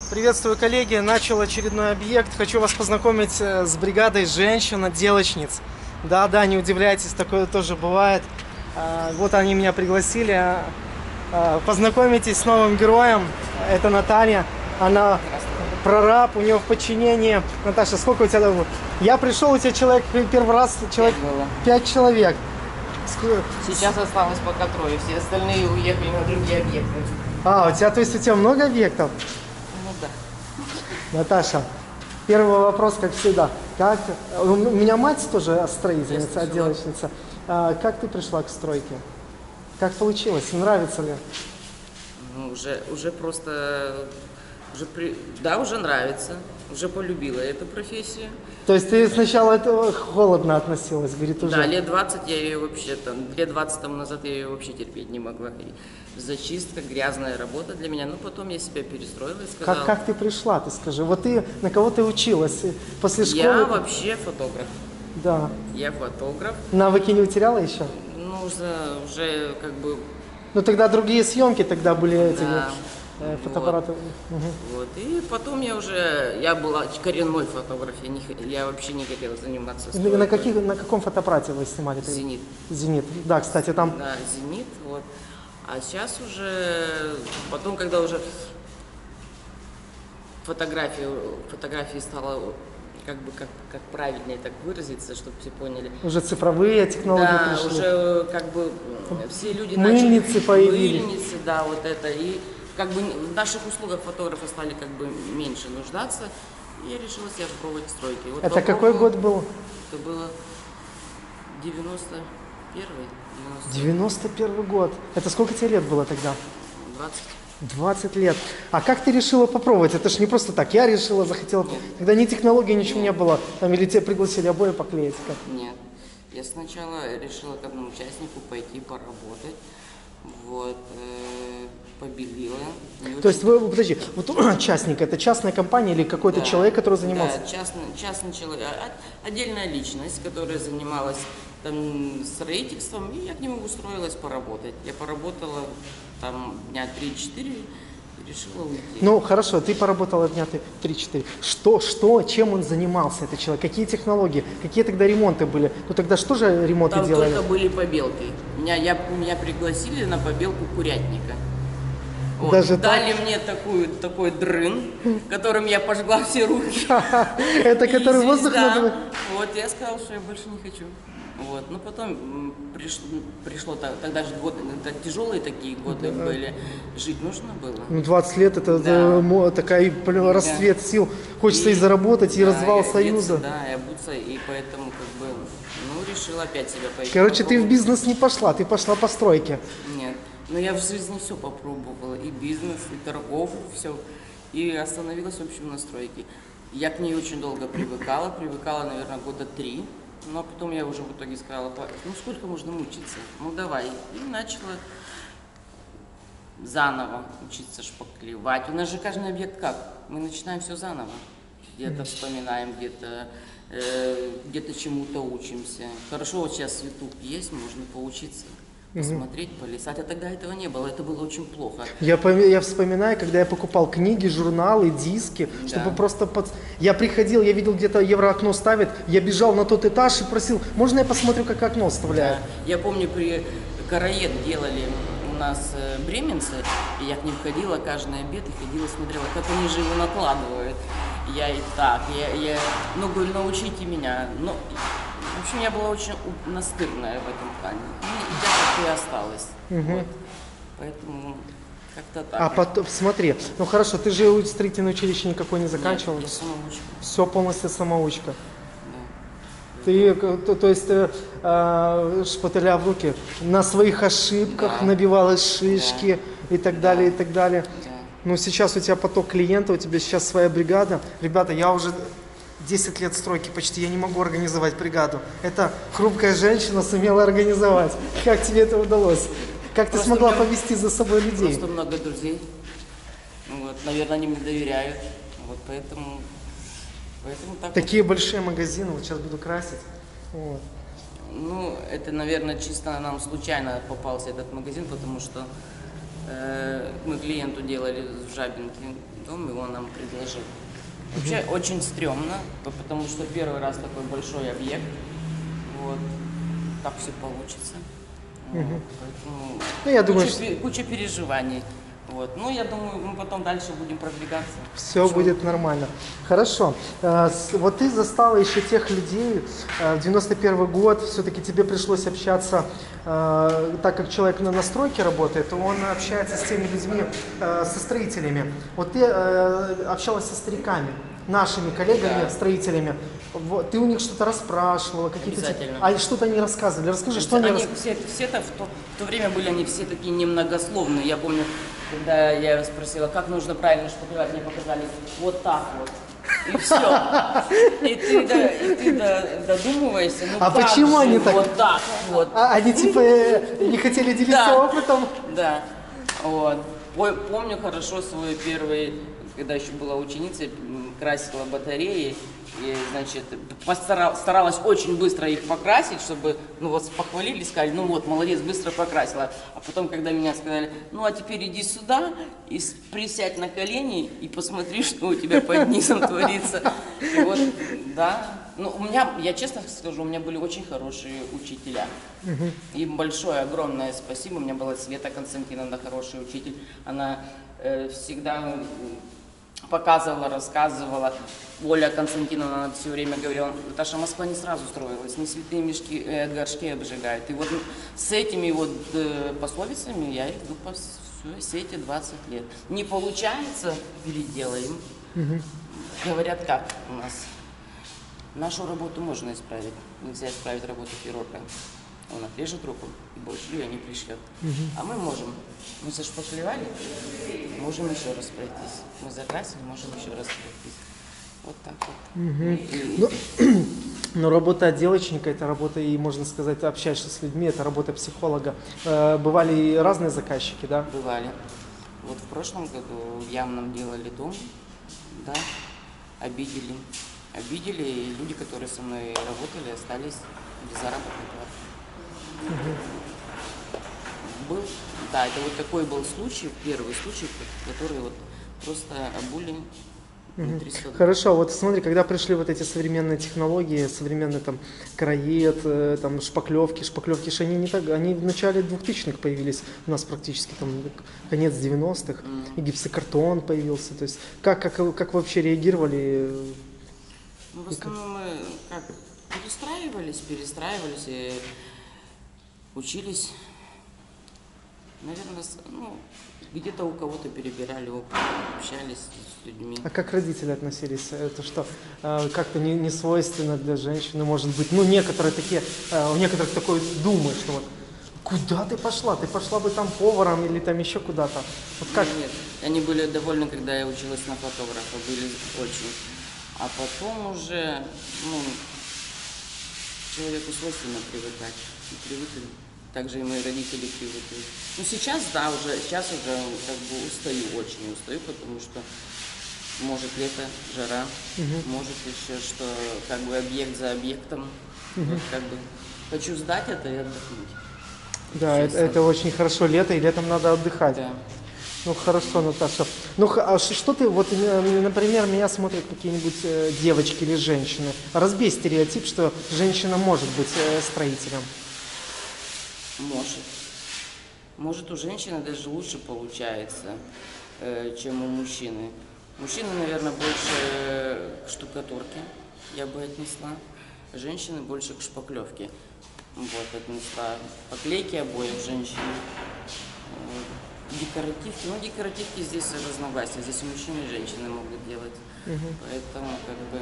Приветствую, коллеги. Начал очередной объект. Хочу вас познакомить с бригадой женщин-отделочниц. Да, не удивляйтесь, такое тоже бывает. Вот они меня пригласили. Познакомитесь с новым героем. Это Наталья. Она прораб, у нее в подчинении. Наташа, сколько у тебя давно? Я пришел, у тебя человек первый раз, человек 5 человек. Сейчас осталось пока трое, все остальные уехали на другие объекты. У тебя, то есть у тебя много объектов? Ну да. Наташа, первый вопрос, как всегда. У меня мать тоже строительница, отделочница. Как ты пришла к стройке? Как получилось? Нравится ли? Ну, уже просто... Да, уже нравится. Уже полюбила эту профессию. То есть ты сначала это холодно относилась, говорит, уже? Да, лет 20 я ее вообще лет 20 тому назад я ее вообще терпеть не могла. И зачистка, грязная работа для меня. Но потом я себя перестроила и сказала... Как ты пришла, ты скажи? Вот ты, на кого ты училась? После школы? Я вообще фотограф. Да. Я фотограф. Навыки не утеряла еще? Ну, уже как бы... Ну, тогда другие съемки тогда были эти... Да. Фотоаппараты. Вот. И потом я была коренной фотограф, я вообще не хотела заниматься стройкой. На каком фотоаппарате вы снимали? Зенит. Зенит. Да, кстати, там... Да, Зенит, вот. А сейчас уже, потом, когда уже фотографии стало как правильнее так выразиться, чтобы все поняли. Уже цифровые технологии да, пришли. уже как бы все люди мыльницы начали... появились. Мыльницы, да, вот это. И как бы в наших услугах фотографы стали как бы меньше нуждаться. И я решила себя попробовать стройки. Вот это какой год был? Это было 91-й. 91 год. Это сколько тебе лет было тогда? 20. 20 лет. А как ты решила попробовать? Это ж не просто так. Я решила, захотела. Нет. Тогда ни технологии, ничего не было. Там или тебя пригласили обои поклеить? Как? Нет. Я сначала решила к одному участнику пойти поработать. Вот. Побелила. То есть подожди, вот участник, это частная компания или какой-то человек, который занимался? Да, частный человек, отдельная личность, которая занималась там строительством, и я к нему устроилась поработать. Я поработала там дня 3-4 и решила уйти. Ну, хорошо, ты поработала дня 3-4. Чем он занимался, этот человек? Какие технологии? Какие тогда ремонты были? Ну, тогда что же ремонты там делали? Там только были побелки. Меня пригласили на побелку курятника. Вот. Даже дали так? мне такой дрын, которым я пожгла все руки. Это который воздух надо... Вот, я сказала, что я больше не хочу. Вот. Но потом пришло тогда же годы, тяжелые такие годы были, жить нужно было. Ну, 20 лет это такая расцвет сил. Хочется и заработать, и развал Союза. Да, и обуться, и поэтому как бы, решила опять себя пойти. Короче, ты в бизнес не пошла, ты пошла по стройке. Нет. Но я в жизни все попробовала, и бизнес, и торговлю, все. И остановилась, в общем, на стройке. Я к ней очень долго привыкала, наверное, года 3. Но потом я уже в итоге сказала, сколько можно мучиться? Ну, давай. И начала заново учиться шпаклевать. У нас же каждый объект как? Мы начинаем все заново. Где-то вспоминаем, где-то чему-то учимся. Хорошо, вот сейчас YouTube есть, можно поучиться. Посмотреть, полистать, а тогда этого не было, это было очень плохо. Я вспоминаю, когда я покупал книги, журналы, диски, чтобы просто... Я приходил, я видел, где-то евроокно ставит, я бежал на тот этаж и просил, можно я посмотрю, как окно вставляют? Да. Я помню, при Караед делали у нас бременцы, и я к ним ходила каждый обед и ходила, смотрела, как они же его накладывают. Я и так, говорю, научите меня. В общем, я была очень настырная в этом плане. И я так и осталась. Вот. Поэтому как-то так. А потом, смотри, ну хорошо, ты же строительное училище никакой не заканчивал? Нет, я самоучка. Все полностью самоучка. Да. Ты, то есть, шпателя в руки, на своих ошибках набивала шишки и так далее, и так далее. Да. Ну, сейчас у тебя поток клиентов, у тебя сейчас своя бригада. Ребята, я уже 10 лет стройки почти, я не могу организовать бригаду. Это хрупкая женщина сумела организовать. Как тебе это удалось? Как ты смогла повести за собой людей? Просто много друзей. Вот, наверное, они мне доверяют. Вот поэтому так. Такие большие магазины, вот сейчас буду красить. Вот. Ну, это, наверное, чисто нам случайно попался этот магазин, потому что Мы клиенту делали в Жабинке дом, и он нам предложил. Вообще очень стрёмно, потому что первый раз такой большой объект. Вот. Как все получится. Вот, поэтому Ну, я думаю, куча переживаний. Вот. Ну, я думаю, мы потом дальше будем продвигаться. все будет нормально. Хорошо. Вот ты застала еще тех людей, в 91 год, все-таки тебе пришлось общаться, так как человек на стройке работает, то он общается с теми людьми, со строителями. Вот ты общалась со стариками, нашими коллегами, Да. строителями. Вот, ты у них что-то расспрашивала, какие-то... Обязательно. А что-то они рассказывали? Расскажи, что они Они рассказывали? все в то время были они все такие немногословные. Я помню, когда я спросила, как нужно правильно шпаклевать, мне показали вот так вот. И все. И ты додумываешься, ну А как почему же они так? вот так вот. Они типа не хотели делиться Да. опытом? Да. Вот. Помню хорошо свой первый, когда еще была ученицей, красила батареи. И, значит, старалась очень быстро их покрасить, чтобы, ну вот, похвалили, сказали, ну вот, молодец, быстро покрасила. А потом, когда меня сказали, ну а теперь иди сюда и присядь на колени и посмотри, что у тебя под низом творится. И вот, да. Ну, у меня, я честно скажу, у меня были очень хорошие учителя. Им большое, огромное спасибо. У меня была Света Константиновна, хороший учитель. Она всегда показывала, рассказывала. Оля Константиновна, она все время говорила, Наташа, Москва не сразу строилась, не святые мешки, горшки обжигают. И вот с этими вот пословицами я иду по все эти 20 лет. Не получается, переделаем. Говорят, как у нас. Нашу работу можно исправить. Нельзя исправить работу хирурга. Он отрежет руку и больше ее не пришлет. А мы можем. Мы зашпаклевали, можем еще раз пройтись. Мы закрасили, можем еще раз пройтись. Вот так вот. Но работа отделочника, это работа, и можно сказать, общаешься с людьми, это работа психолога. Бывали и разные заказчики, да? Бывали. Вот в прошлом году в Ямном делали дом, да, обидели. Обидели, и люди, которые со мной работали, остались без заработной платы. Был, да, это вот такой был случай, первый случай, который вот просто обули внутри сада. Хорошо, вот смотри, когда пришли вот эти современные технологии, современный там короед, там шпаклевки же они не так, они в начале 2000-х появились у нас практически, там конец 90-х, и гипсокартон появился, то есть как вообще реагировали? Ну, в основном мы как, перестраивались и учились, наверное, ну, где-то у кого-то перебирали опыт, общались с людьми. А как родители относились? Это что, как-то не свойственно для женщины, может быть, ну, некоторые такие, у некоторых такое думают, что вот, куда ты пошла? Ты пошла бы там поваром или там еще куда-то. Вот как? Нет, они были довольны, когда я училась на фотографа, были очень. А потом уже, ну, человеку свойственно привыкать. И привыкли. Также и мои родители привыкли. Ну, сейчас, да, сейчас уже как бы очень устаю, потому что может лето, жара, может еще что, как бы объект за объектом. Вот, как бы хочу сдать это и отдохнуть. Да, это очень хорошо лето, и летом надо отдыхать. Да. Ну хорошо, Наташа. Ну а что ты, вот, например, меня смотрят какие-нибудь девочки или женщины. Разбей стереотип, что женщина может быть строителем. Может. Может, у женщины даже лучше получается, чем у мужчины. Мужчины, наверное, больше к штукатурке, я бы отнесла. Женщины больше к шпаклевке. Вот, отнесла. Поклейки обоев женщин. Декоративки. Ну, декоративки здесь разногласия. Здесь и мужчины, и женщины могут делать. Поэтому, как бы,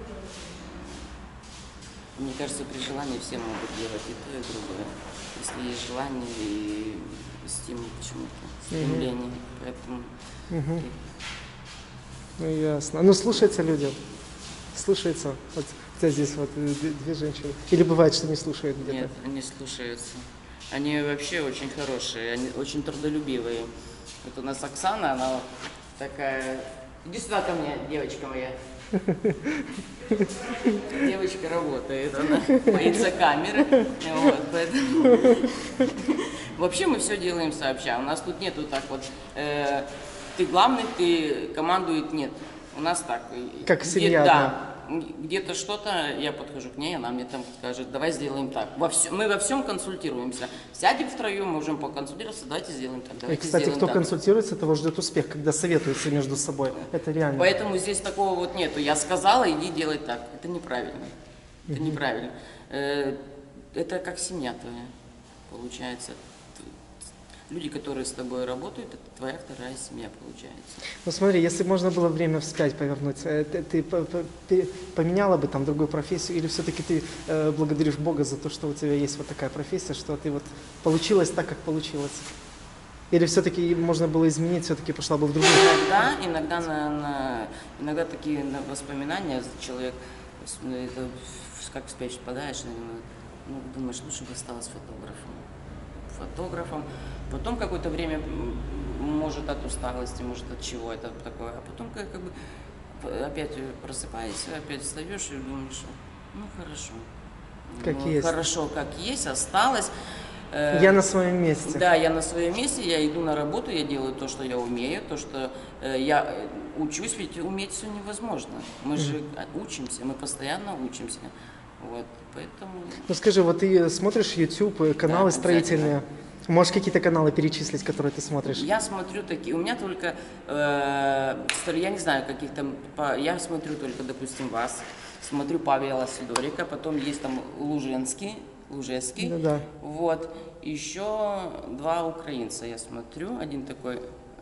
мне кажется, при желании все могут делать и то, и другое. Если есть желание и стимул к чему-то, стремление. Поэтому... Ну, ясно. Ну, слушаются люди? Слушаются? Вот у тебя здесь вот две женщины. Или бывает, что не слушают где-то? Нет, они слушаются. Они вообще очень хорошие, они очень трудолюбивые. Вот у нас Оксана, она такая... Иди сюда ко мне, девочка моя. Девочка работает, она боится камеры. Вот, поэтому Вообще мы все делаем сообща. У нас тут нету так вот, ты главный, ты командует, нет. У нас так. Как семья, да. Где-то что-то, я подхожу к ней, она мне там скажет, давай сделаем так. Мы во всем консультируемся. Сядем втроем, можем поконсультироваться, давайте сделаем так. И, Давайте кстати, сделаем кто так. консультируется, того ждет успех, когда советуются между собой. Это реально. Поэтому здесь такого вот нету. Я сказала, иди делай так. Это неправильно. Это неправильно. Это как семья твоя, получается. Люди, которые с тобой работают, это твоя вторая семья, получается. Ну смотри, если можно было время вспять повернуть, ты поменяла бы там другую профессию, или все-таки ты благодаришь Бога за то, что у тебя есть вот такая профессия, что ты вот получилось так, как получилось? Или все-таки можно было изменить, все-таки пошла бы в другую? Иногда такие воспоминания человек, это, как в спячь впадаешь, ну, думаешь, лучше бы осталась фотографом. Потом какое-то время, может от усталости, может от чего это такое, а потом как бы опять просыпаешься, опять встаешь и думаешь, ну хорошо. Как есть. Хорошо, как есть, осталось. Я на своем месте. Да, я на своем месте, я иду на работу, я делаю то, что я умею, то, что я учусь, ведь уметь все невозможно. Мы же учимся, мы постоянно учимся. Вот, поэтому... Ну скажи, вот ты смотришь YouTube, каналы Да, строительные? Можешь какие-то каналы перечислить, которые ты смотришь? Я смотрю такие, у меня только, я не знаю, я смотрю только, допустим, вас, смотрю Павела Сидорика, потом есть там Лужецкий, Да. вот, еще два украинца я смотрю, один такой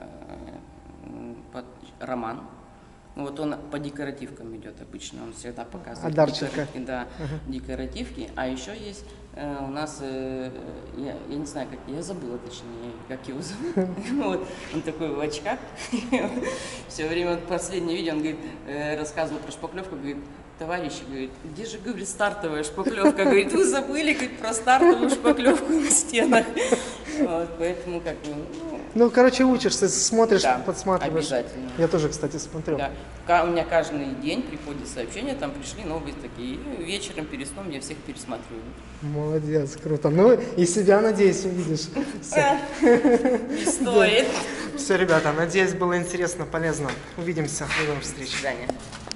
Роман. Вот он по декоративкам идет обычно, он всегда показывает декоративки, а еще есть у нас, я не знаю, я забыла точнее, как его зовут, вот, он такой в очках, все время, последнее видео, он говорит, рассказывал про шпаклевку, говорит, товарищи, говорит, где же, говорит, стартовая шпаклевка, говорит, вы забыли, говорит, про стартовую шпаклевку на стенах, вот, поэтому как бы, Ну, короче, учишься, смотришь, да, подсматриваешь. обязательно. Я тоже, кстати, смотрел. Да. У меня каждый день приходит сообщение, там пришли новые такие. И вечером перед сном я всех пересматриваю. Молодец, круто. Ну, и себя, надеюсь, увидишь. Не стоит. Все, ребята, надеюсь, было интересно, полезно. Увидимся. До новых встреч. До свидания.